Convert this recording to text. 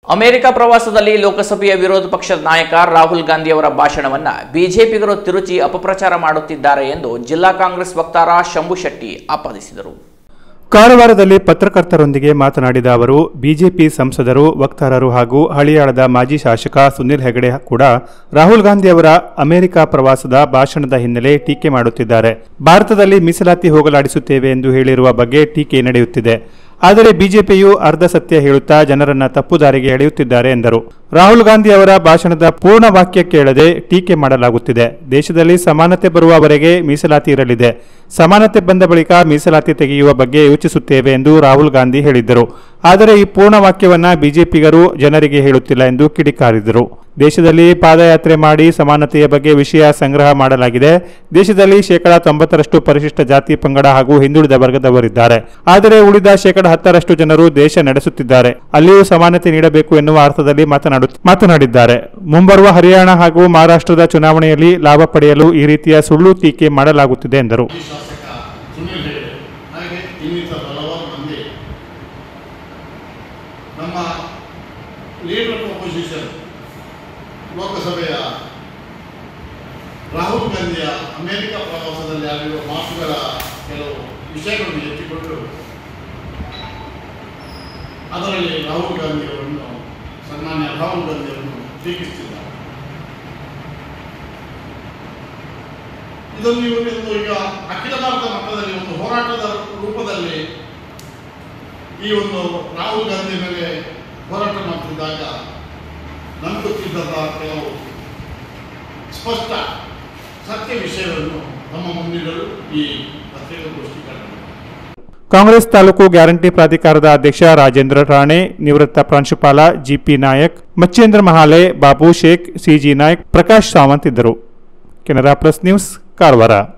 America ಪ್ರವಾಸದಲ್ಲಿ ಲೋಕಸಭೆಯ ವಿರೋಧ ಪಕ್ಷದ ನಾಯಕ ರಾಹುಲ್ ಗಾಂಧಿ ಅವರ ಭಾಷಣವನ್ನು ಬಿಜೆಪಿಗರು ತಿರುಚಿ ಅಪಪ್ರಚಾರ ಮಾಡುತ್ತಿದ್ದಾರೆ ಎಂದು ಜಿಲ್ಲಾ ಕಾಂಗ್ರೆಸ್ ವಕ್ತಾರ ಶಂಭು ಶೆಟ್ಟಿ ಆಪಾದಿಸಿದರು. ಕಾರವಾರದಲ್ಲಿ ಪತ್ರಕರ್ತರೊಂದಿಗೆ ಮಾತನಾಡಿದ ಅವರು, ಬಿಜೆಪಿ ಸಂಸದರು, ವಕ್ತಾರರು ಹಾಗೂ ಹಳಿಯಾಳದ ಮಾಜಿ ಶಾಸಕ ಸುನಿಲ್ ಹೆಗಡೆ ಕೂಡ ರಾಹುಲ್ ಗಾಂಧಿ ಅವರ ಅಮೆರಿಕ ಪ್ರವಾಸದ ಭಾಷಣದ ಹಿನ್ನೆಲೆ ಟೀಕೆ ಮಾಡುತ್ತಿದ್ದಾರೆ. ಭಾರತದಲ್ಲಿ ಮೀಸಲಾತಿ ಹೋಗಲಾಡಿಸುತ್ತೇವೆ ಎಂದು ಹೇಳಿರುವ ಬಗ್ಗೆ ಟೀಕೆ ನಡೆಯುತ್ತಿದೆ. ಆದರೆ ಬಿಜೆಪಿಯು ಅರ್ಧ ಸತ್ಯ ಹೇಳುತ್ತಾ ಜನರನ್ನ ತಪ್ಪು ದಾರಿಗೆ ಎಳೆಯುತ್ತಿದ್ದಾರೆ ಎಂದರು. ರಾಹುಲ್ ಗಾಂಧಿ ಅವರ ಭಾಷಣದ ಪೂರ್ಣ ವಾಕ್ಯ ಕೇಳದೆ ಟೀಕೆ ಮಾಡಲಾಗುತ್ತಿದೆ. ದೇಶದಲ್ಲಿ ಸಮಾನತೆ ಬರುವವರೆಗೆ ಮೀಸಲಾತಿ ಇರಲಿದೆ. ಸಮಾನತೆ ಬಂದ ಬಳಿಕ ಮೀಸಲಾತಿ ತೆಗೆಯುವ ಬಗ್ಗೆ ಯೋಚಿಸುತ್ತೇವೆ ಎಂದು ರಾಹುಲ್ ಗಾಂಧಿ ಹೇಳಿದ್ದರು. ಆದರೆ ಈ ಪೂರ್ಣ ವಾಕ್ಯವನ್ನ ಬಿಜೆಪಿಗರು ಜನರಿಗೆ ಹೇಳುತ್ತಿಲ್ಲ ಎಂದು ಕಿಡಿಕಾರಿದರು. ದೇಶದಲ್ಲಿ ಪಾದಯಾತ್ರೆ ಮಾಡಿ ಸಮಾನತೆಯ ಬಗ್ಗೆ ವಿಷಯ ಸಂಗ್ರಹ ಮಾಡಲಾಗಿದೆ. ದೇಶದಲ್ಲಿ 90% ಪರಿಶಿಷ್ಟ ಜಾತಿ ಪಂಗಡ ಹಾಗೂ ಹಿಂದುಳಿದ ವರ್ಗದವರಿದ್ದಾರೆ. ಆದರೆ ಉಳಿದ 10% ಜನರು ದೇಶ ನಡೆಸುತ್ತಿದ್ದಾರೆ. ಅಲ್ಲಿಯೂ ಸಮಾನತೆ ನೀಡಬೇಕು ಎನ್ನುವ ಅರ್ಥದಲ್ಲಿ ಮಾತನಾಡಿದ್ದಾರೆ. ಮುಂಬರುವ ಹರಿಯಾಣ ಹಾಗೂ ಮಹಾರಾಷ್ಟ್ರದ ಚುನಾವಣೆಯಲ್ಲಿ ಲಾಭ ಪಡೆಯಲು ಈ ರೀತಿಯ ಸುಳ್ಳು ಟೀಕೆ ಮಾಡಲಾಗುತ್ತಿದೆ ಎಂದರು. ನಮ್ಮ ಲೀಡರ್ ಆಫ್ ಅಪೋಸಿಷನ್ ಲೋಕಸಭೆಯ ರಾಹುಲ್ ಗಾಂಧಿಯ ಅಮೆರಿಕ ಪ್ರವಾಸದಲ್ಲಿ ಆಗಿರುವ ಮಾತುಗಳ ಕೆಲವು ವಿಷಯಗಳನ್ನು ಎತ್ತಿಕೊಂಡು ಅದರಲ್ಲಿ ರಾಹುಲ್ ಗಾಂಧಿಯವರನ್ನು ಸನ್ಮಾನ್ಯ ರಾಹುಲ್ ಗಾಂಧಿಯವರನ್ನು ಟೀಕಿಸುತ್ತಿದ್ದಾರೆ. ಇದನ್ನು ಇವತ್ತು ಈಗ ಅಖಿಲ ಭಾರತ ಮಟ್ಟದಲ್ಲಿ ಒಂದು ಹೋರಾಟದ ರೂಪದಲ್ಲಿ ಈ ಒಂದು ರಾಹುಲ್ ಗಾಂಧಿ ಮೇಲೆ ಹೋರಾಟ ಮಾಡ್ತಿದ್ದಾಗ ನಮ್ಗೆ ಗೊತ್ತಿದ್ದಂಥ ಕೆಲವು ಸ್ಪಷ್ಟ ಸತ್ಯ ವಿಷಯವನ್ನು ನಮ್ಮ ಮುಂದಿಡಲು ಈ ಪತ್ರಿಕಾಗೋಷ್ಠಿ ಕಾರ್ಯಕ್ರಮ. ಕಾಂಗ್ರೆಸ್ ತಾಲೂಕು ಗ್ಯಾರಂಟಿ ಪ್ರಾಧಿಕಾರದ ಅಧ್ಯಕ್ಷ ರಾಜೇಂದ್ರ ರಾಣೆ, ನಿವೃತ್ತ ಪ್ರಾಂಶುಪಾಲ ಜಿಪಿ ನಾಯಕ್, ಮಚ್ಚೇಂದ್ರ ಮಹಾಲೆ, ಬಾಬು ಶೇಖ್, ಸಿಜಿ ನಾಯಕ್, ಪ್ರಕಾಶ್ ಸಾವಂತ್ ಇದ್ದರು. Canara plus news, Karwar.